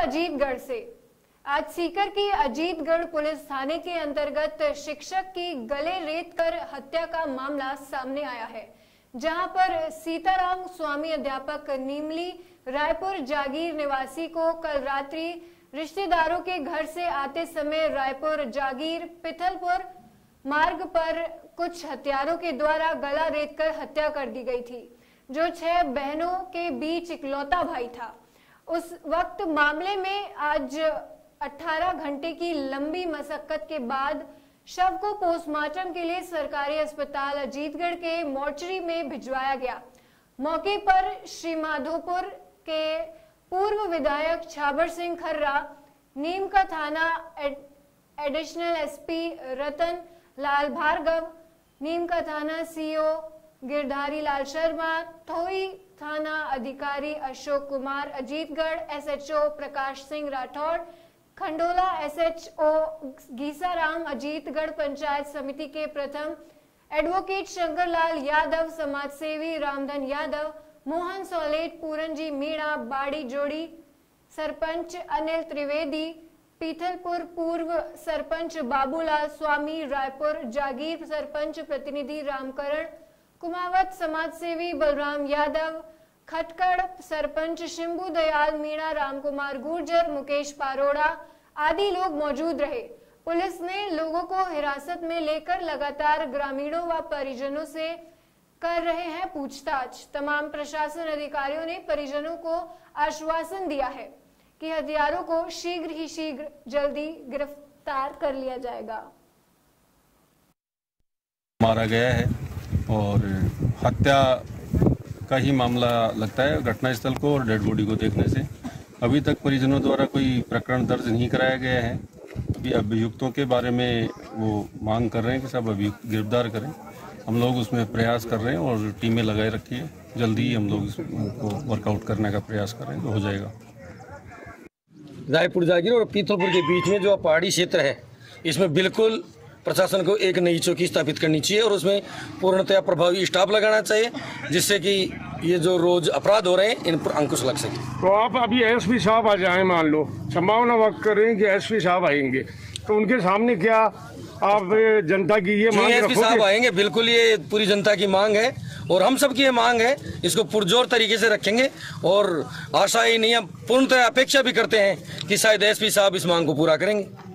अजीतगढ़ से आज सीकर की अजीतगढ़ पुलिस थाने के अंतर्गत शिक्षक की गले रेत कर हत्या का मामला सामने आया है, जहां पर सीताराम स्वामी अध्यापक नीमली रायपुर जागीर निवासी को कल रात्रि रिश्तेदारों के घर से आते समय रायपुर जागीर पिथलपुर मार्ग पर कुछ हत्यारों के द्वारा गला रेत कर हत्या कर दी गई थी, जो 6 बहनों के बीच इकलौता भाई था। उस वक्त मामले में आज 18 घंटे की लंबी मशक्कत के बाद शव को पोस्टमार्टम के लिए सरकारी अस्पताल अजीतगढ़ के मोर्चरी में भिजवाया गया। मौके पर श्री माधोपुर के पूर्व विधायक छाबर सिंह खर्रा, Neem Ka Thana additional SP Ratan Lal Bhargav, Neem Ka Thana CO Girdhari Lal Sharma, Thoi थाना अधिकारी अशोक कुमार, अजीतगढ़ एसएचओ प्रकाश सिंह राठौड़, खंडोला एसएचओ गीसाराम, अजीतगढ़ पंचायत समिति के प्रथम एडवोकेट शंकरलाल यादव, समाजसेवी रामधन यादव, मोहन सोलेट, पूरनजी मीणा, बाड़ी जोड़ी सरपंच अनिल त्रिवेदी, पीथलपुर पूर्व सरपंच बाबूलाल स्वामी, रायपुर जागीर सरपंच प्रतिनिधि रामकरण, कुमावत समाजसेवी बलराम यादव, खटकड़ सरपंच शिंबू दयाल मीणा, रामकुमार गुर्जर, मुकेश पारोड़ा आदि लोग मौजूद रहे। पुलिस ने लोगों को हिरासत में लेकर लगातार ग्रामीणों व परिजनों से कर रहे हैं पूछताछ। तमाम प्रशासन अधिकारियों ने परिजनों को आश्वासन दिया है कि हत्यारों को शीघ्र जल्दी गिरफ्तार कर लिया जाएगा। मारा गया है और हत्या का ही मामला लगता है घटनास्थल को और डेड बॉडी को देखने से। अभी तक परिजनों द्वारा कोई प्रकरण दर्ज नहीं कराया गया है। अभी अभियुक्तों के बारे में वो मांग कर रहे हैं कि सब अभियुक्त गिरफ्तार करें। हम लोग उसमें प्रयास कर रहे हैं और टीमें लगाए रखी है। जल्दी ही हम लोग इसको वर्कआउट करने का प्रयास कर रहे हैं तो हो जाएगा। रायपुर जागीर और पीथलपुर के बीच में जो पहाड़ी क्षेत्र है, इसमें बिल्कुल प्रशासन को एक नई चौकी स्थापित करनी चाहिए और उसमें पूर्णतया प्रभावी स्टाफ लगाना चाहिए, जिससे कि ये जो रोज अपराध हो रहे हैं इन पर अंकुश लग सके। तो आप अभी एसपी साहब आ जाएं, मान लो संभावना वक्त कर रहे हैं कि एसपी साहब आएंगे, तो उनके सामने क्या आप जनता की ये मांग एसपी साहब आएंगे? बिल्कुल, ये पूरी जनता की मांग है और हम सब की ये मांग है। इसको पुरजोर तरीके से रखेंगे और आशा ही नहीं, हम पूर्णतः अपेक्षा भी करते हैं कि शायद एसपी साहब इस मांग को पूरा करेंगे।